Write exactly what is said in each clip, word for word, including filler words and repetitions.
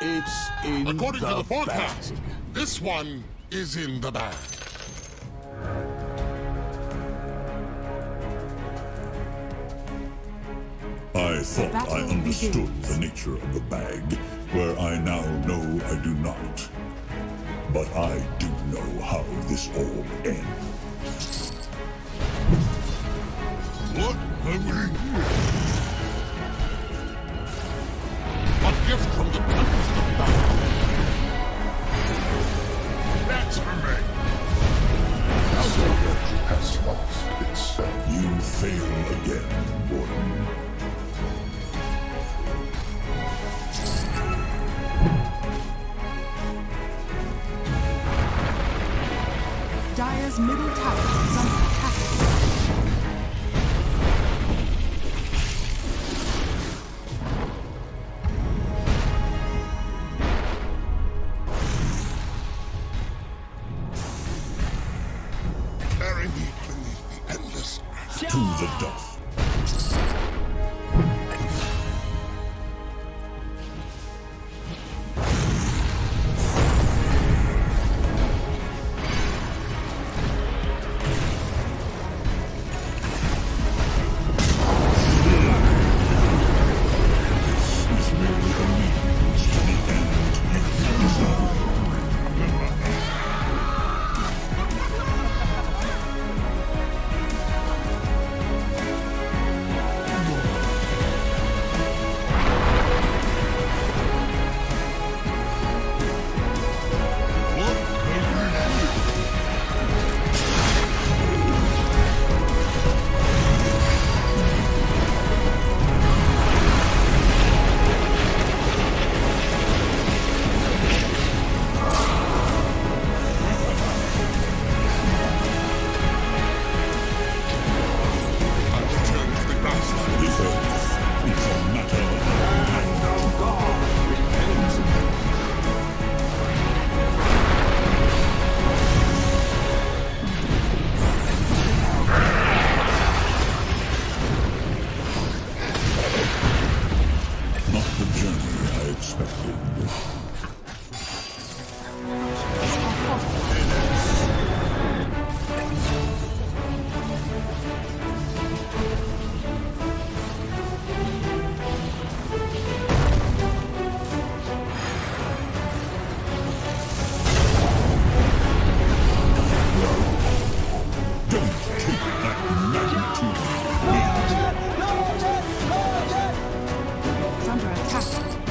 It's in According the to the forecast, bag. this one is in the bag. I thought I battle understood begins. the nature of the bag, where I now know I do not. But I do know how this all ends. What have we here? A gift from the Tempest of Battle. That's for me. Psychology has lost itself. You fail again, Warden. Dire's middle tower is under attack. Bury me beneath the endless grass. To the dust. This is merely a means to the end you desire. What have we here? I return to the grassland. This earth is a matter of magnitude. Not the journey I expected. Don't take that magnitude. Is under attack.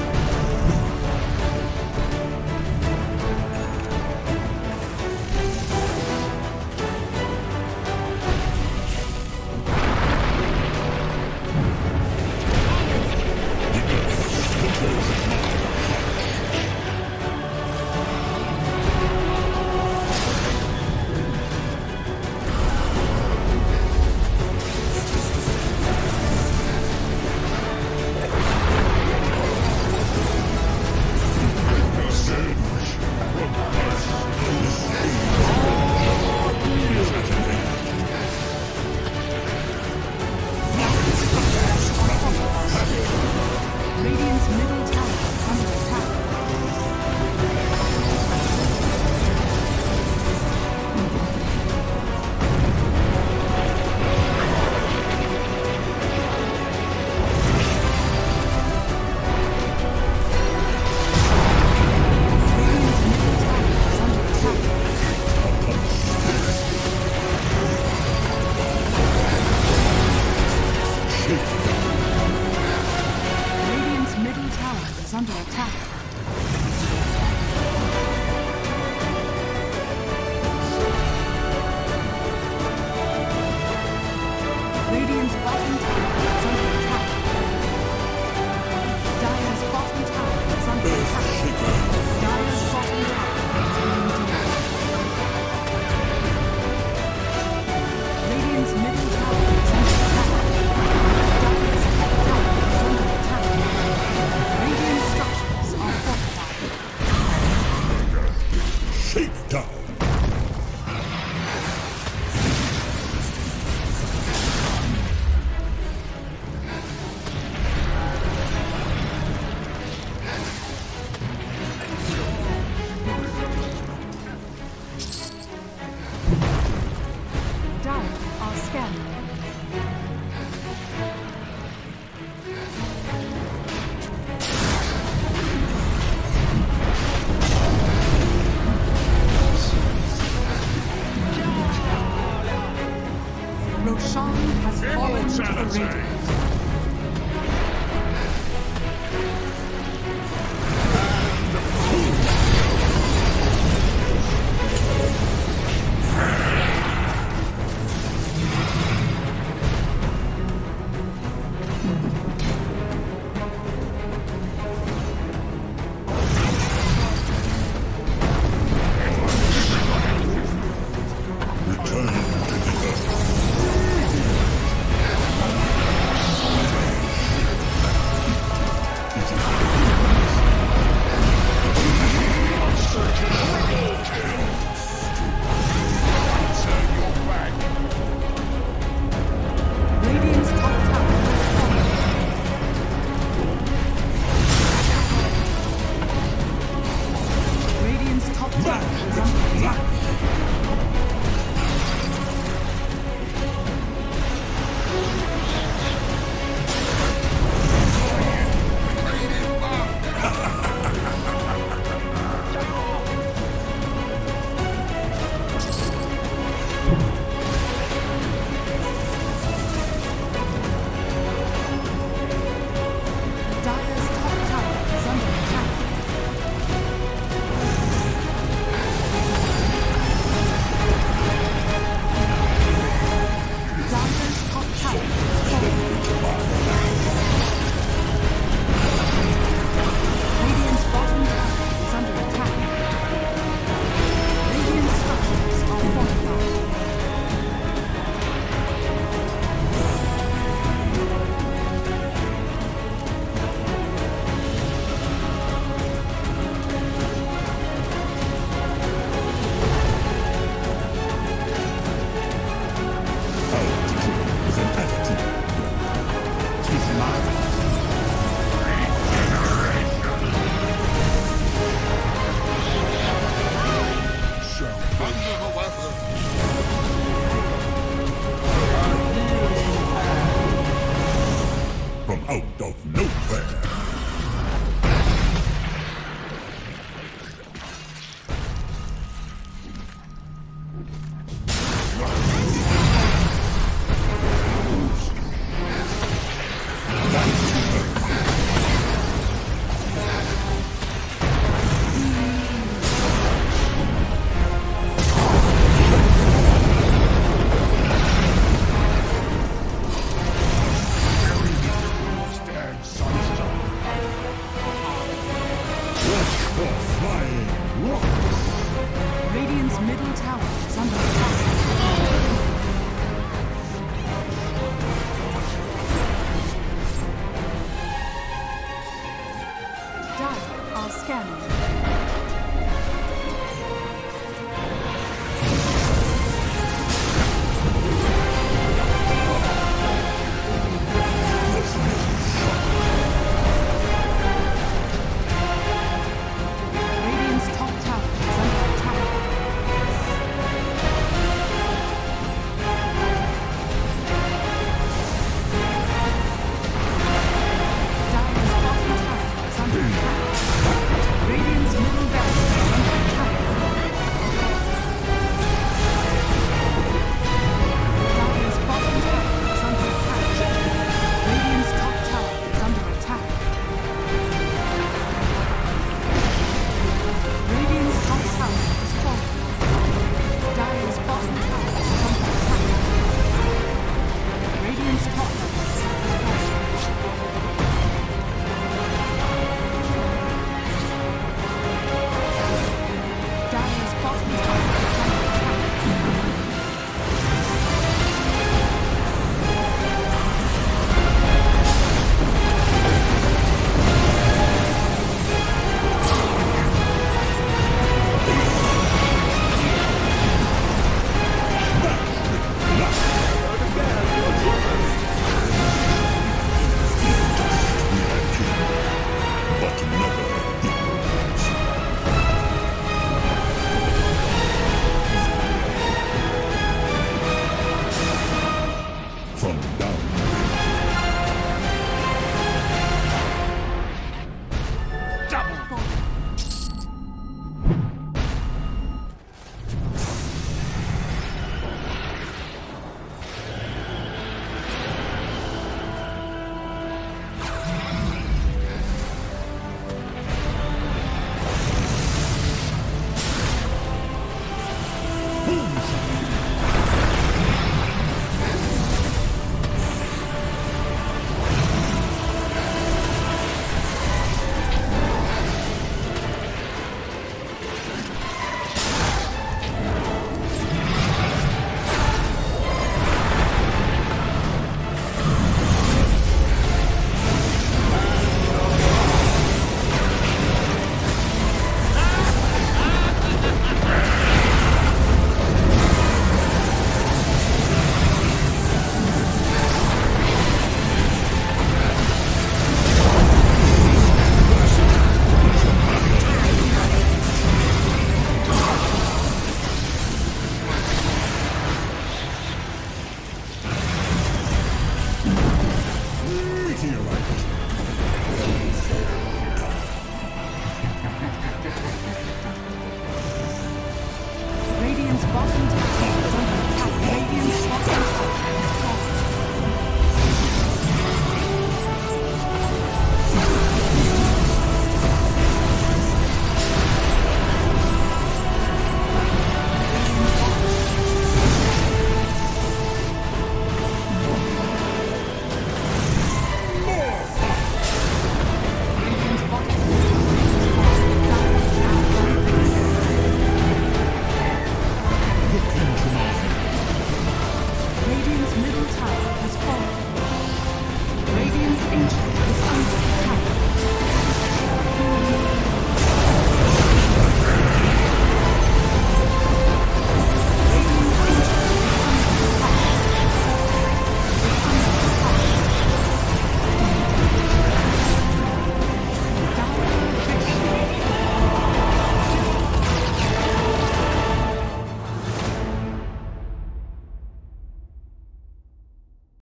Radiant's middle tower is under attack. Radiant's middle tower is under attack. Radiant's middle tower is under attack. Radiant's bottom tower is under attack. Dire's bottom tower is under attack. Dire's bottom tower is being destroyed. Radiant's middle tower is under attack. Dire's top tower is under attack. Radiant structures are fortified. Radiant. Return to the earth. Radiant's top tower has fallen. Radiant's top tower is under attack. Dire's top tower is under attack. Dire's top tower is falling. Radiant's bottom tower is under attack. Radiant structures are fortified. Altitude is an attitude. Tis mine. Under the weapon. From out of nowhere. Stand sunstone. Watch for flying rocks. Radiant's middle tower is under attack. Dire are scanning.